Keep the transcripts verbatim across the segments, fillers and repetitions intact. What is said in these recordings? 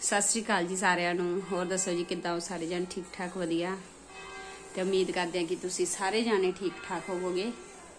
सत श्री अकाल जी सारिਆਂ ਨੂੰ। ਹੋਰ ਦੱਸੋ ਜੀ ਕਿੱਦਾਂ ਹੋ ਸਾਰੇ ਜਣ? ठीक ठाक ਵਧੀਆ ਤੇ ਉਮੀਦ ਕਰਦੇ ਹਾਂ ਕਿ ਤੁਸੀਂ ਸਾਰੇ ਜਾਣੇ ठीक ठाक ਹੋਵੋਗੇ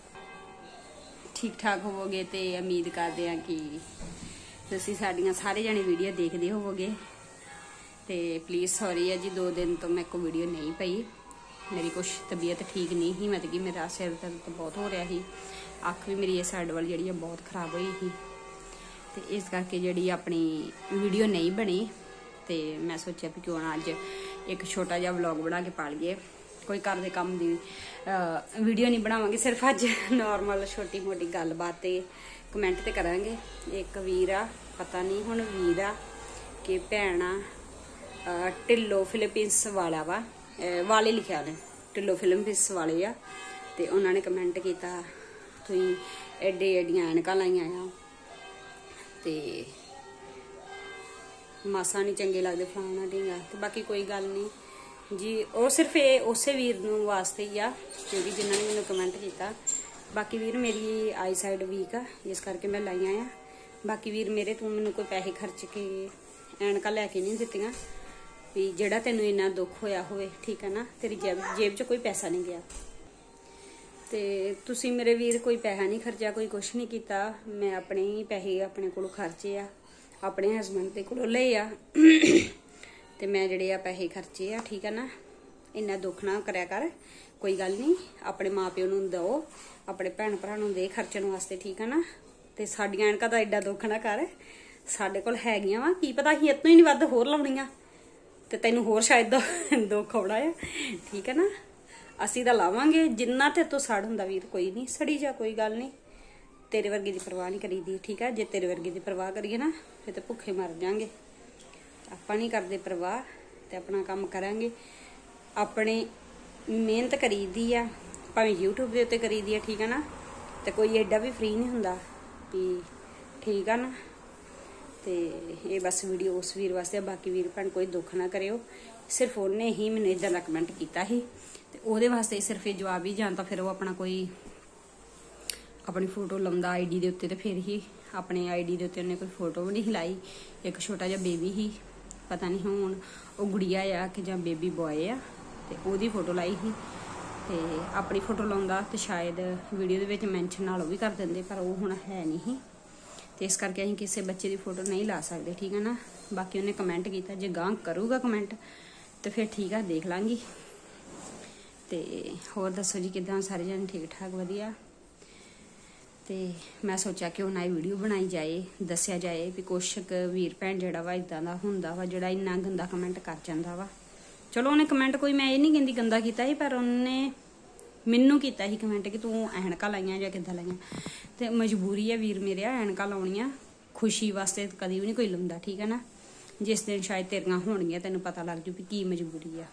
ठीक ठाक ਹੋਵੋਗੇ ਤੇ ਉਮੀਦ ਕਰਦੇ ਹਾਂ ਕਿ ਤੁਸੀਂ ਸਾਡੀਆਂ ਸਾਰੇ ਜਾਣੇ ਵੀਡੀਓ ਦੇਖਦੇ ਹੋਵੋਗੇ। ਤੇ ਪਲੀਜ਼ ਸੌਰੀ ਹੈ ਜੀ, दो दिन तो मेरे को वीडियो नहीं पई। मेरी कुछ तबीयत ठीक नहीं ही, मतलब कि मेरा सिर दर्द बहुत हो रहा ही, अख भी मेरी इस साइड वाली जी बहुत खराब हुई थी। तो इस करके जी अपनी वीडियो नहीं बनी। तो मैं सोचा भी क्यों ना अज एक छोटा जिहा व्लॉग बना के पा लीए। कोई घर के काम की वीडियो नहीं बनावांगे, सिर्फ अज नॉर्मल छोटी मोटी गलबात कमेंट तो करांगे। एक वीर आ, पता नहीं हुण वीर आ कि भैन आ, ढिल्लो फिलीपींस वाला वा वाले लिखा ने, ढिल्लो फिलीपींस वाले आ। तो उन्होंने कमेंट किया तुसीं एडे एडियां ऐनकां लाइयां आ ते मासा नहीं चंगे लगते फलाना ढींगा। तो बाकी कोई गल नहीं जी, और सिर्फ ये उस वीर नूं वास्ते ही आ क्योंकि जिन्होंने मैंने कमेंट किया। बाकी वीर मेरी आई साइड वीक आ, इस करके मैं लाइया आ। बाकी वीर मेरे तू मैनूं कोई पैसे खर्च के ऐनकां लैके नहीं दित्तियां भी जिहड़ा तैनूं इन्ना दुख होया होवे, ठीक है ना। तेरी जेब जेब च कोई पैसा नहीं गया ते तुसी मेरे वीर कोई पैसा नहीं खर्चा, कोई कुछ नहीं किया। मैं अपने ही पैसे अपने कोलों खर्चे आ, अपने हसबैंड के कोलों ले आ ते मैं जिहड़े आ पैसे खर्चे आ, ठीक है ना। इन्ना दुख ना करया कर, कोई गल नहीं। अपने माँ प्यो नूं दो, अपने भैन भरा नूं दे खर्चण वास्ते, ठीक है ना। ते साडियां ऐनकां दा एड्डा दुख ना कर, साडे कोल हैगियां वा, की पता असीं इतों ही नहीं वध होर लाउणीआं ते तैनूं होर शायद दुख आउणा है, ठीक है ना। असीं तां लावांगे जिन्ना ते तों सड़ हुंदा वीर, कोई नहीं सड़ी जा, कोई गल नहीं। तेरे वर्गे की परवाह नहीं करी दी, ठीक है। जे तेरे वर्गे की परवाह करिए ना फिर तो भुखे मर जाएंगे। आपां नहीं करते परवाह ते अपना काम करांगे। अपने मेहनत करी दी आ, भावें यूट्यूब के उत्ते करी दी है, ठीक है ना। तो कोई एडा भी फ्री नहीं हुंदा भी, ठीक है ना। तो ये बस वीडियो उस वीर वास्ते। बाकी वीर भैन कोई दुख ना करियो, सिर्फ उन्हें ही मैंने इदां दा कमेंट किया ही ते ओहदे वास्ते सिर्फ ये जवाब ही, जां तां फिर वो अपना कोई अपनी फोटो लाउंदा आई डी दे उत्ते, ते फिर ही अपने आई डी दे उत्ते उन्हें कोई फोटो भी नहीं लाई। एक छोटा जिहा बेबी ही, पता नहीं हुण ओह गुड़िया आ कि जां बेबी बॉय आ, ते ओहदी फोटो लाई ही। ते अपनी फोटो लाउंदा ते शायद वीडियो दे विच मैंशन नाल ओह भी कर दिंदे, पर ओह हुण है नहीं ही। तो इस करके असीं किसी बच्चे की फोटो नहीं ला सकते, ठीक है ना। बाकी उन्हें कमेंट किया, जे गांह करूगा कमेंट तो फिर ठीक है, देख लांगी। तो होर दसो जी किदां सारे जने? ठीक ठाक वधिया। तो मैं सोचा कि उन्हें वीडियो बनाई जाए, दसिया जाए भी कुछ वीर भैन जिहड़ा वा इदां दा हुंदा वा जिहड़ा इन्ना गंदा कमेंट कर जांदा वा। चलो उन्हें कमेंट कोई मैं ये नहीं कहती गंदा कीता ही, पर उन्हें मैनू किया ही कमेंट कि तू ऐनकां लाइयां जां किद्दां लाइयां। ते मजबूरी है वीर मेरे ऐनकां लाउणियां, खुशी वास्ते कदी भी नहीं कोई लाउंदा, ठीक है ना। जिस दिन शायद तेरियां होणगियां तैनूं पता लग जू भी की मजबूरी आ।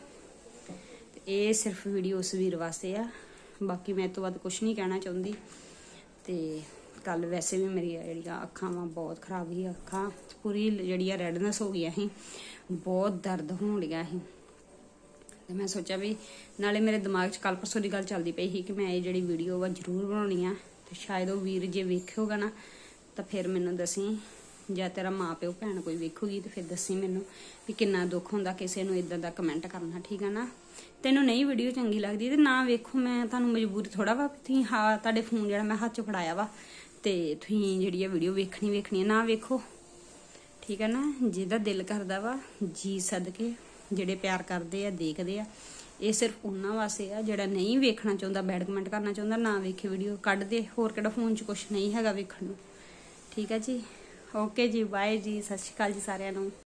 ये सिर्फ वीडियो उस वीर वास्ते आ, बाकी मैं तो वध कुछ नहीं कहना चाहुंदी। तो कल वैसे भी मेरी जिहड़ियां अखां वा बहुत खराब ही, अखां पूरी जिहड़ी रैडनेस हो गई ही, बहुत दर्द होण लग्या ही। तो मैं सोचा भी नाले मेरे दिमाग च कल परसों की गल चलती पई ही कि मैं ये जिहड़ी वीडियो वा जरूर बनाउणी आ। तो शायद वो वीर जे वेखेगा ना तो फिर मैनूं दसी, जां तेरा माँ प्यो भैन कोई वेखूगी तो फिर दसी मैनूं भी किन्ना दुख हुंदा किसी नूं इदां दा कमेंट करना, ठीक है ना। तैनूं नहीं वीडियो चंगी लगदी ते ना वेखो, मैं तुहानूं मजबूरी थोड़ा वा तुसीं हाँ तुहाडे फोन जिहड़ा मैं हत्थ च फड़ाया वा ते तुसीं जिहड़ी वीडियो वेखनी वेखनी है, ना वेखो, ठीक है ना। जिहदा दिल करदा वा जी सदके जिहड़े प्यार करदे आ देखदे आ, ये सिर्फ उन्हां वास्ते आ। जिहड़ा नहीं वेखना चाहुंदा, बैड कमेंट करना चाहुंदा, ना वेखे वीडियो, कढ दे। होर किहड़ा फोन च कुछ नहीं हैगा वेखण नूं, ठीक है जी। ओके जी, बाय जी, सत श्री अकाल जी सारिआं नूं।